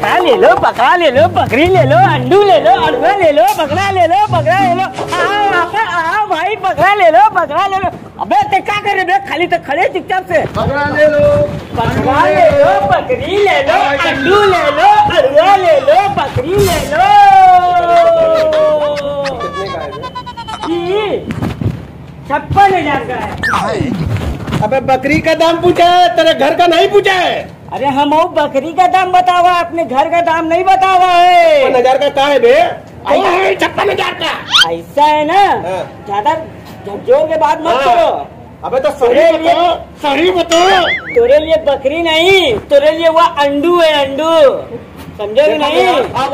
बकरा ले लो, बकरा ले लो, बकरी ले लो, अंडू ले लो, अड़ुआ ले लो, बकरा ले लो, बकरा ले लो। आओ भाई, बकरा ले लो, बकरा ले लो। अबे ते क्या कर रहे बे? खाली तो खड़े चुपचाप से। बकरा ले लो, बकरा ले लो, बकरी ले लो, अंडू ले लो, अड़ुआ ले लो, बकरी ले लो। कितने का है? 56,000 का है। अबे बकरी का दाम पूछा है, तेरे घर का नहीं पूछा है। अरे हम बकरी का दाम बतावा, अपने घर का दाम नहीं बतावा है। 56,000 का क्या है बे? 56,000 का ऐसा है ना, ज्यादा झकझोर के बात मत करो। अबे तो सही बताओ, सही बताओ। तेरे लिए बकरी नहीं, तेरे लिए वो अंडू है, अंडू। समझोगे नहीं?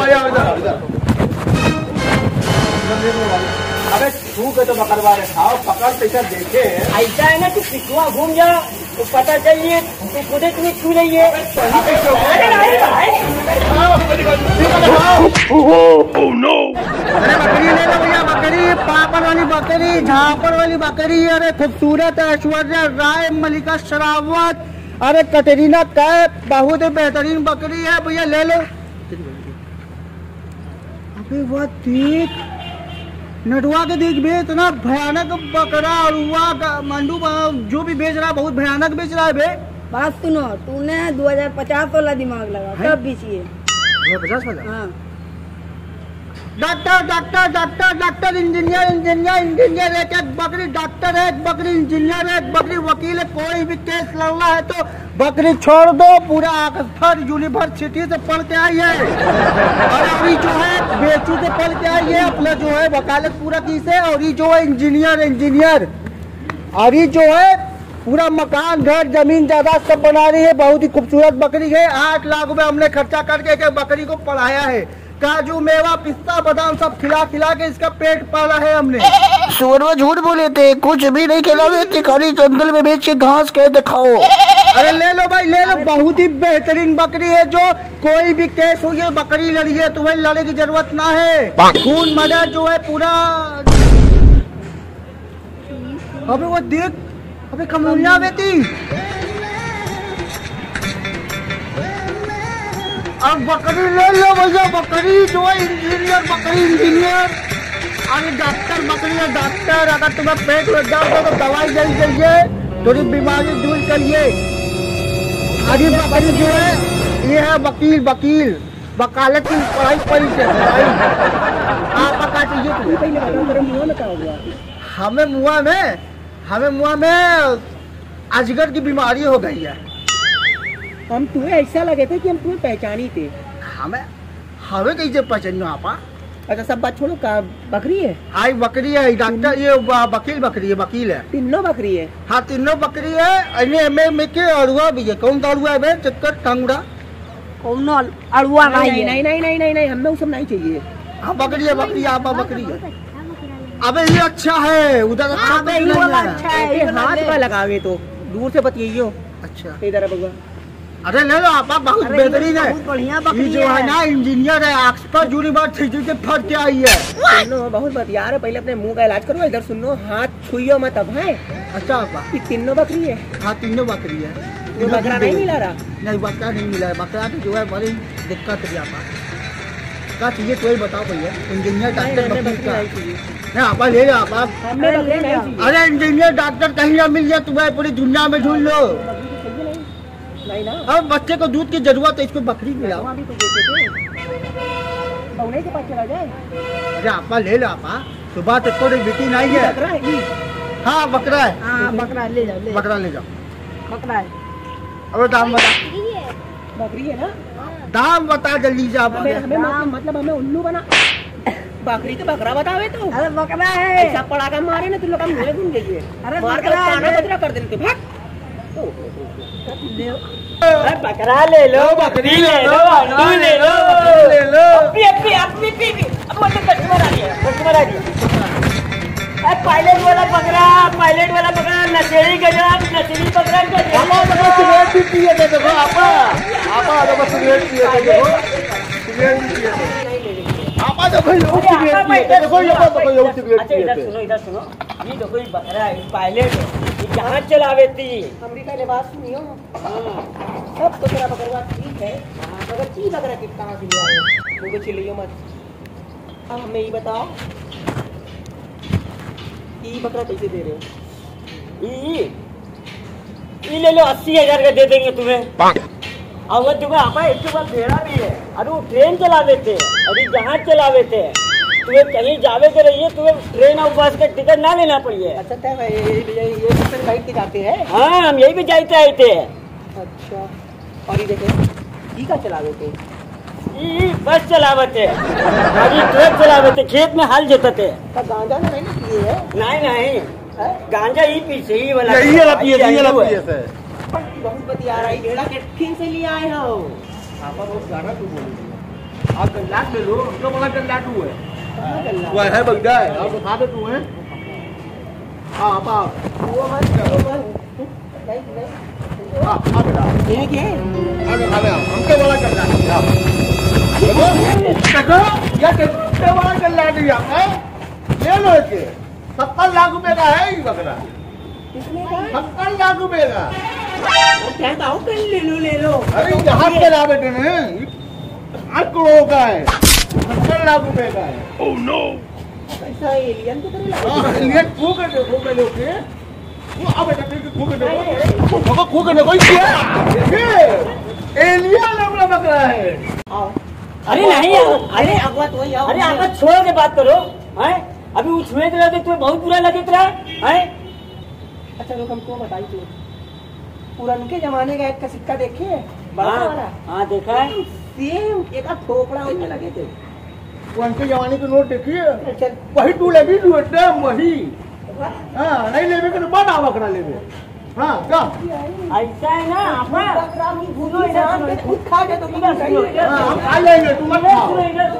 अबे छूक है तो बकरवा रहे, खाओ पकड़ पैसा देखे। ऐसा है ना, तू पिछुआ घूम जा तो पता चलिए तू खुद तुम्हें छू रही है। अरे बकरी ले लो भैया, बकरी पापड़ वाली बकरी, झापड़ वाली बकरी। अरे खूबसूरत है, ऐश्वर्या राय, मलिका शेरावत, अरे कटरीना कैफ, बहुत बेहतरीन बकरी है भैया, ले लो। अबे वो देख, नटवा के देख बे, इतना भयानक बकरा और मंडू जो भी बेच रहा है बहुत भयानक बेच रहा है बे। बात सुनो, तूने 2050 वाला दिमाग लगा, कब बेचिए? 50 वाला? हाँ। Doctor doctor doctor doctor, engineer engineer engineer, एक एक बकरी डॉक्टर है, एक बकरी इंजीनियर है, एक बकरी वकील है। कोई भी केस लड़ना है तो बकरी छोड़ दो, पूरा ऑक्सफोर्ड यूनिवर्सिटी से पढ़ के आई है, और अभी जो है बेचू से पढ़ के आई है, अपना जो है वकालत पूरा की से। और ये जो है इंजीनियर, और ये जो है पूरा मकान घर जमीन जायदाद सब बना रही है। बहुत ही खूबसूरत बकरी है। 8 लाख रुपए हमने खर्चा करके एक बकरी को पढ़ाया है, काजू मेवा पिस्ता बादाम सब खिला खिला के इसका पेट पाला है हमने। सुअरवा झूठ बोले थे, कुछ भी नहीं खिलावे थे, खाली जंगल में बेच के घास के दिखाओ। अरे ले लो भाई, ले लो, बहुत ही बेहतरीन बकरी है। जो कोई भी केस हो, ये बकरी लड़ी है, तुम्हें लड़ने की जरूरत ना है। खून मजा जो है पूरा। अबे वो देख, अबे कमलिया बेटी, अब बकरी ले लो भैया, बकरी जो है इंजीनियर, बकरी इंजीनियर। अरे डॉक्टर बकरी है, डॉक्टर। अगर तुम्हें पेट लग जाओ तो दवाई जल्दी चाहिए, थोड़ी बीमारी दूर करिए। अरे बकरी जो है ये है वकील, वकालत की पढ़ाई पढ़ी से पढ़ाई। आपका क्या चाहिए? पहले बताओ, मेरे मुँह में क्या हो गया? हमें मुँह में अजगर की बीमारी हो गई है। हम तुम्हें ऐसा लगे थे कि हम तुम्हें पहचानी थे। हमें कैसे पहचानो आपा? अच्छा सब बात छोड़ो, का बकरी है? आई बकरी है, डॉक्टर ये वकील बकरी है, वकील है। तीनों बकरी है? हाँ तीनों बकरी है। में के अड़ुआ भी है। कौन सा अड़ुआ है? चक्कर टांगड़ा कौन अड़ुआ? नहीं, हमें वो सब नहीं चाहिए। हाँ बकरी है, बकरी आपा बकरी है। अबे ये अच्छा है, उधर अच्छा है। हाथ में लगावे तो दूर से बतियो। अच्छा इधर बगवा। अरे ले लो आपा, बहुत बेहतरीन है। बढ़िया ये जो है ना इंजीनियर है, ऑक्सफोर्ड यूनिवर्सिटी से पढ़ के आई है। सुनो, बहुत बतिया रहे, पहले अपने मुंह का इलाज करो। इधर सुनो, हाथ छुइयो मत अब है। अच्छा आपा, ये तीनों बकरी है? हाँ तीनों बकरी है। वो बकरा नहीं मिला रहा? नहीं बकरा नहीं मिला है, बकरा की जो है बड़ी दिक्कत है आपा। क्या चाहिए तो ही बताओ भैया। इंजीनियर डॉक्टर बकरी का नहीं आपा ले लो आपा। अरे इंजीनियर डॉक्टर कहीं ना मिल जाए, तुम्हें पूरी दुनिया में ढूंढ लो। नहीं ना, अब बच्चे को दूध की जरूरत है, इसको बकरी मिलाओ। के पास चला जाए। अरे आपा ले लो आपा, सुबह तक कोई बेटी नहीं है। बकरा है? हाँ बकरा है। हाँ बकरा ले जाओ, बकरा ले जाओ। बकरा है। अब दाम बता। बकरी है ना? दाम बता जल्दी से आप। हमें मतलब हमें उल्लू बना, बकरी तो बकरा बतावे तो। अरे बकरा है। ऐसा पड़ा का मारे ना तुम लोग, हम मुँह घूम गए। अरे बकरा कर देते भाग। बकरा ले लो, बकरी ले लो, अंडू ले लो, अपनी अब कस्टमर आ रही है। पायलट वाला बकरा, नशेड़ी गजब, नशेड़ी बकरा। सिगरेट भी पिए थे देखो आपा, सिगरेट पिए थे देखो, आपा देखो सिगरेट पिए थे देखो, सिगरेट पिए थे। इधर सुनो, ये देखो ये बकरा है, पायलट है, ये जहाज चलावे थी। हमरी पहले बात सुनियो। सब तो तेरा बकरा ठीक है, बगैर चीज बकरा के कहाँ से ले आए? मुझे चिल्लाइयो मत। अब हमें ये बताओ, ये बकरा कैसे दे रहे हो? ये ले लो 80,000 का दे देंगे तुम्हें। और वो तुम्हें आपा एक के बाद भेड़ा भी है। अरे वो ट्रेन चला देते, अभी जहाज चला देते, तुम्हें कहीं जावे के रहिए, तुम्हें ट्रेन और बस का टिकट ना लेना पड़िए। अच्छा क्या ये पर बैठ के जाते हैं? हाँ, हम यही भी जाते आए थे। अच्छा, और ये देखे ये का चला देते? ये बस चलावते, गाड़ी ट्रक चलावते, खेत में हल जोतते। गांजा नहीं पिए है? नहीं, गांजा ही पीछे ही वाला यही वाला पिए से। बहुत बतिया रहा है, भेड़ा के फिर से ले आए हो। आपा वो गाना तू बोल, आप गल्लाट ले लो, तो बड़ा गल्लाट हुआ है। वो है बगदा है, आप बता दे तू है। हाँ आपा वो मत हाँ बेटा ये क्या है? हमके वाला गल्लाट देखो या कितने वाला गल्लाट दिया है, ले लो इसे। 70 लाख रुपए का है ये बकरा। कितने का? 70 लाख रुपए का। क्या बताओ? ले लो। अरे यहाँ पे ला बेटे ने 8 करोड़ का है, 70 लाख रुपए का है। ओह नो, ऐसा एलियन की तरह लगा। एलियन खो कर देखो पहले ओके। वो अब बेटा खो कर देखो, खो कर देखो ये एलियन अपना बकरा है। अरे नहीं, अरे अगवा तो ही आओ। अरे आपा छोड़ के बात करो। हैं अभी वो छुए तो लगे, तुम्हें बहुत बुरा लगे तेरा। हैं अच्छा लोग हमको बताई तू पुराने जमाने का एक का सिक्का देखे बड़ा वाला? हाँ देखा है। सेम एक ठोकड़ा वही लगे थे। वो उनके जमाने के नोट देखिए, वही तू लगी तू एकदम वही। हाँ नहीं लेवे के बना बकरा लेवे। हाँ क्या ऐसा है ना आपा, बकरा भी भूलो इनाम पे खुद खा के तो बिना सही हो गया। हम खा लेंगे, तुम मत खाओ।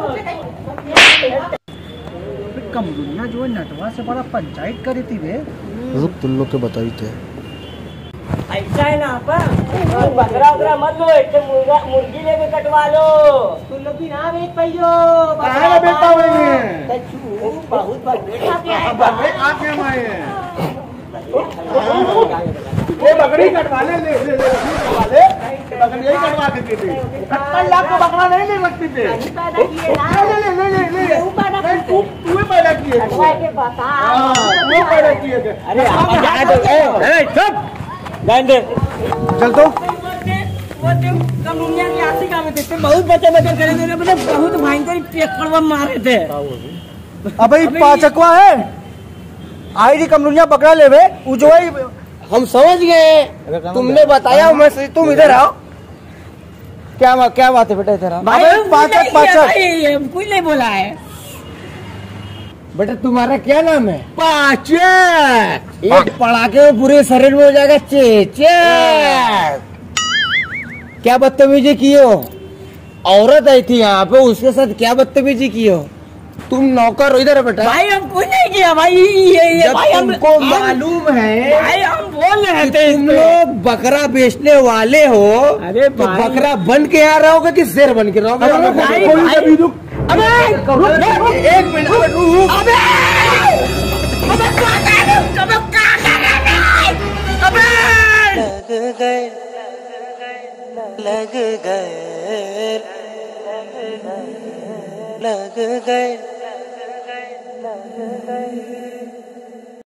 कमरुनिया जो है नटवा से बड़ा पंचायत करी थी वे। रुक तुम लोग के बताई थे। ऐसा है ना आपा, बकरा वकरा मत लो, एक मुर्गी लेके कटवा लो। तुम लोग भी ना बेच पाइयो। कहाँ ना बेचता हुए बहुत बार बेटा के आए। आके माए ये बकरी कटवा ले कटवा ले, बकरी यही कटवा देते थे। 70 लाख का बकरा नहीं ले सकते थे। पैदा किए ना। ले तू पैदा किए थे। के बता। हाँ, तू पैदा किए थे। अरे चुप दे। चल तो कमरुनिया की आशिका में थे, बहुत बच्चे करे थे, मतलब बहुत भयंकर पेपरवा मारे थे। अबे पाचकवा है आई री कमरुनिया बकरा लेवे जो हम समझ गए, तुमने बताया मैं तुम इधर आओ। क्या बात है बेटा इधर आओ। पाचक कुछ नहीं बोला है बेटा। तुम्हारा क्या नाम है? पाचक। एक पड़ाके में पूरे शरीर में हो जाएगा चेचक। क्या बदतमीजी की हो? औरत आई थी यहाँ पे, उसके साथ क्या बदतमीजी की हो? तुम नौकर हो इधर बेटा। भाई हम कुछ नहीं किया भाई, ये भाई हमको मालूम है भाई, हम बोल रहे थे तुम लोग बकरा बेचने वाले हो। अरे तो बकरा बन के आ रहोगे कि शेर बन के रहोगे? एक मिनट रुक। लग गए